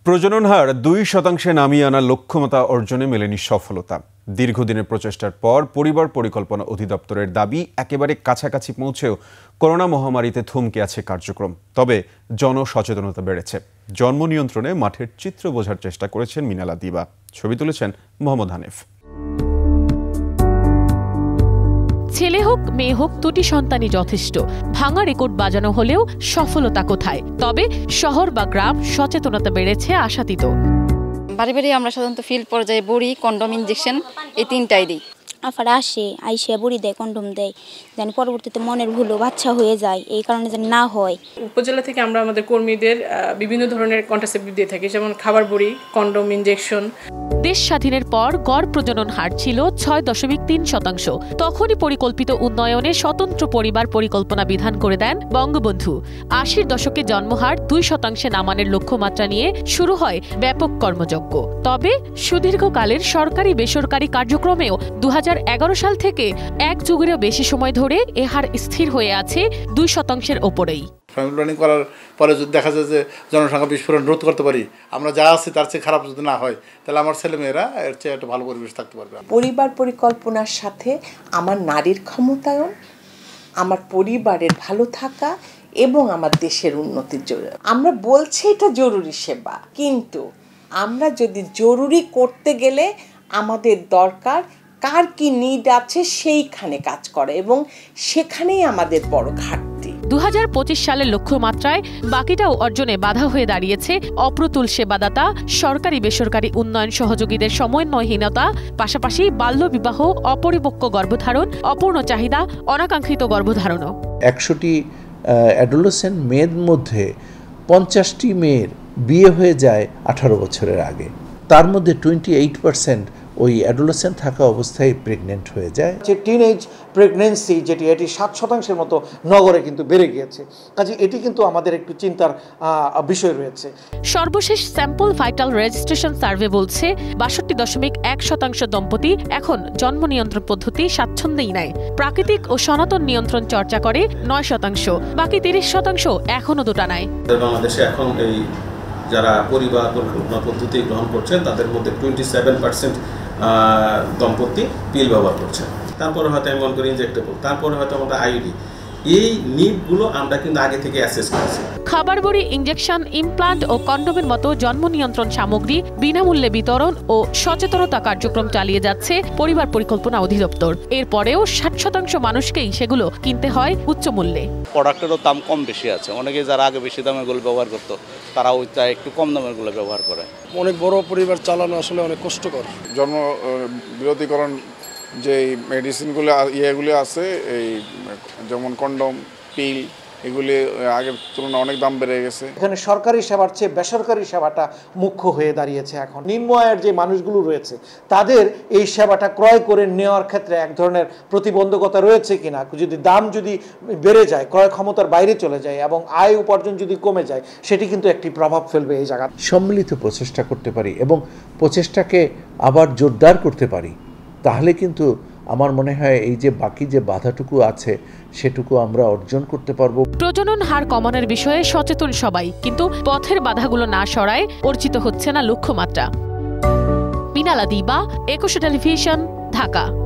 প্রজনন হার 2% নামিয়ে আনার লক্ষ্যমাত্রা অর্জনে মেলেনি সফলতা। দীর্ঘদিনের প্রচেষ্টার পর পরিবার পরিকল্পনা অধিদপ্তরের দাবি একেবারে কাছাকাছি পৌঁছেও করোনা মহামারীতে থমকে আছে কার্যক্রম। তবে জনসচেতনতা বেড়েছে। জন্ম নিয়ন্ত্রণে মাঠের চিত্র বোঝার চেষ্টা করেছেন মিনালা দিবা। ছবি তুলেছেন মোহাম্মদ হানিফ। ছেলে হোক মেয়ে হোক দুটি সন্তানই যথেষ্ট। ভাঙা রেকর্ড বাজানো হলেও সফলতা কোথায়? তবে শহর বা গ্রাম সচেতনতা বেড়েছে আশাতীত। বাড়ি বাড়ি আমরা সাধারণত ফিল্ড পর্যায়ে বড়ি, কন্ডম, ইনজেকশন এই তিনটাই দিই। আফারা আসে আইসিয়া বড়ি দেয়, কন্ডম দেয়, যেন পরবর্তীতে মনের ভুলও বাচ্চা হয়ে যায়, এই কারণে যেন না হয়। উপজেলা থেকে আমরা আমাদের কর্মীদের বিভিন্ন ধরনের কন্ট্রাসেপটিভ দিয়ে থাকি, যেমন খাবার বড়ি, কন্ডম, ইনজেকশন। দেশ স্বাধীনের পর গড় প্রজনন হার ছিল 6.3%। তখনই পরিকল্পিত উন্নয়নে স্বতন্ত্র পরিবার পরিকল্পনা বিধান করে দেন বঙ্গবন্ধু। 80-র দশকে জন্মহার 2% নামানোর লক্ষ্যমাত্রা নিয়ে শুরু হয় ব্যাপক কর্মযজ্ঞ। তবে সুদীর্ঘকালের সরকারি বেসরকারি কার্যক্রমেও 2011 সাল থেকে এক যুগেরও বেশি সময় ধরে এ হার স্থির হয়ে আছে 2%-এর ওপরেই। ফ্যামিলি প্ল্যানিং করার পরে যদি দেখা যায় যে জনসংখ্যা বিস্ফোরণ রোধ করতে পারি, আমরা যা আছি তার চেয়ে খারাপ যদি না হয়, তাহলে আমার ছেলেমেয়েরা এর চেয়ে একটা ভালো পরিবেশ থাকতে পারবে। পরিবার পরিকল্পনার সাথে আমার নারীর ক্ষমতায়ন, আমার পরিবারের ভালো থাকা এবং আমার দেশের উন্নতির জন্য আমরা বলছি এটা জরুরি সেবা, কিন্তু আমরা যদি জরুরি করতে গেলে আমাদের দরকার কার কি নিড আছে সেইখানে কাজ করে, এবং সেখানেই আমাদের বড় ঘাটতি। 2025 সালের লক্ষ্যমাত্রায় বাকিটাও অর্জনে বাধা হয়ে দাঁড়িয়েছে অপ্রতুল সেবাদাতা, সরকারি বেসরকারি উন্নয়ন সহযোগীদের সমন্বয়হীনতা, পাশাপাশি বাল্যবিবাহ, অপরিপক্ক গর্ভধারণ, অপূর্ণ চাহিদা, অনাকাঙ্ক্ষিত গর্ভধারণও। 100টি অ্যাডোলেসেন্ট মেয়ের মধ্যে 50টি মেয়ের বিয়ে হয়ে যায় 18 বছরের আগে। তার মধ্যে 28% ওই অ্যাডোলেসেন্ট থাকা অবস্থায় প্রেগনেন্ট হয়ে যায়। যে টিনেজ প্রেগনেন্সি এটি 7% মতো নগরে কিন্তু বেড়ে গিয়েছে। কাজে এটি কিন্তু আমাদের একটু চিন্তার বিষয় রয়েছে। সর্বশেষ স্যাম্পল ভাইটাল রেজিস্ট্রেশন সার্ভে বলছে 62.1% দম্পতি এখন জন্ম নিয়ন্ত্রণ পদ্ধতি স্বাচ্ছন্দ্যেই নেয়। প্রাকৃতিক ও সনাতন নিয়ন্ত্রণ চর্চা করে 9%, বাকি 30% এখনো দুটা নেয়। বাংলাদেশে এখন এই যারা পরিবার পরিকল্পনা পদ্ধতি গ্রহণ করছেন তাদের মধ্যে 27% দম্পতি পিল ব্যবহার করছে। তারপরে হয়তো আমি মনে করি ইনজেক্টেবল, তারপরে হয়তো আমাদের আইউডি। এই নিডগুলো আমরা কিন্তু আগে থেকে অ্যাসেস করেছি। খাবার বড়ি, ইনজেকশন, ইমপ্লান্ট ও কন্ডোমের মতো জন্ম নিয়ন্ত্রণ সামগ্রী বিনামূল্যে বিতরণ ও সচেতনতা কার্যক্রম চালিয়ে যাচ্ছে পরিবার পরিকল্পনা অধিদপ্তর। এরপরেও 60% মানুষকেই সেগুলো কিনতে হয় উচ্চ মূল্যে। প্রোডাক্টেরও দাম কম বেশি আছে। অনেকে যারা আগে বেশি দামের গুলো ব্যবহার করতো তারা ওইটা একটু কম দামের গুলো ব্যবহার করে। অনেক বড় পরিবার চালানো আসলে অনেক কষ্টকর। জন্ম বিরতিকরণ যে মেডিসিনগুলো ইয়েগুলি আছে, এই যেমন কন্ডম, পিল, এগুলি আগের তুলনায় অনেক দাম বেড়ে গেছে। এখানে সরকারি সেবার চেয়ে বেসরকারি সেবাটা মুখ্য হয়ে দাঁড়িয়েছে। এখন নিম্ন আয়ের যে মানুষগুলো রয়েছে তাদের এই সেবাটা ক্রয় করে নেওয়ার ক্ষেত্রে এক ধরনের প্রতিবন্ধকতা রয়েছে কিনা, যদি দাম যদি বেড়ে যায়, ক্রয় ক্ষমতার বাইরে চলে যায় এবং আয় উপার্জন যদি কমে যায়, সেটি কিন্তু একটি প্রভাব ফেলবে এই জায়গা। সম্মিলিত প্রচেষ্টা করতে পারি এবং প্রচেষ্টাকে আবার জোরদার করতে পারি, তাহলে কিন্তু আমার মনে হয় এই যে বাকি যে বাধাটুকু আছে সেটুকু আমরা অর্জন করতে পারবো। প্রজনন হার কমানোর বিষয়ে সচেতন সবাই, কিন্তু পথের বাধাগুলো না সরায় অর্জিত হচ্ছে না লক্ষ্যমাত্রা। মিনালা দিবা, একুশে টেলিভিশন, ঢাকা।